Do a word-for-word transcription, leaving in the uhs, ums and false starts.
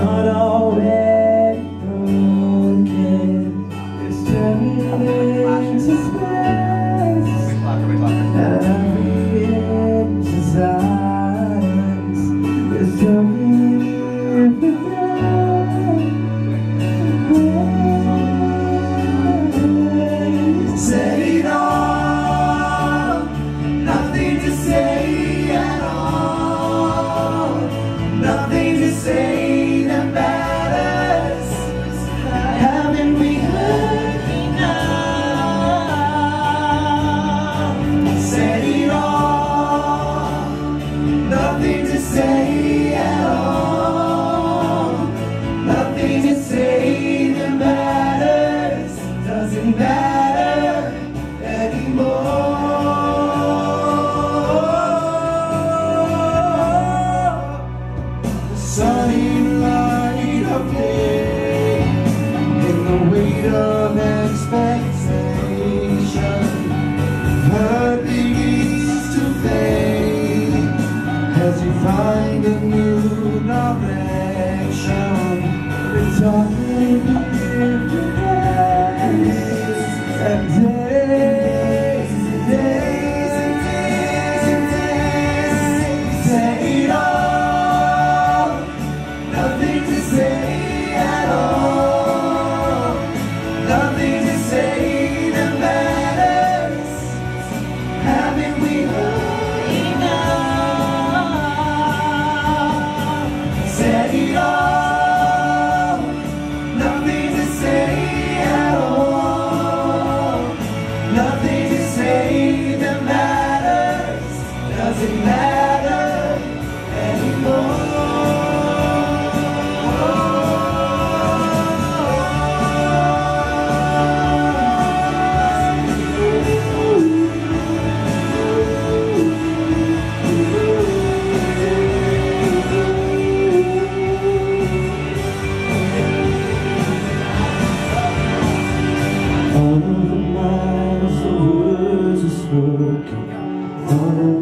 not already broken. It's turning into space, and every inch is silence. It's turning into grace. Set it all, nothing to say at all, nothing to say that matters. Haven't we heard enough? Said it all, nothing to say at all, nothing to say that matters. Doesn't matter anymore. The sunny light of day, in the weight of expectation, her begins to fade as you find a new direction. We're talking different days and days and days and days and days. Say it all, nothing to say at all, nothing to say that matters. Haven't we heard enough? Said it all, nothing to say at all, nothing to say that matters. Doesn't matter anymore. All of the miles the words are spoken, all of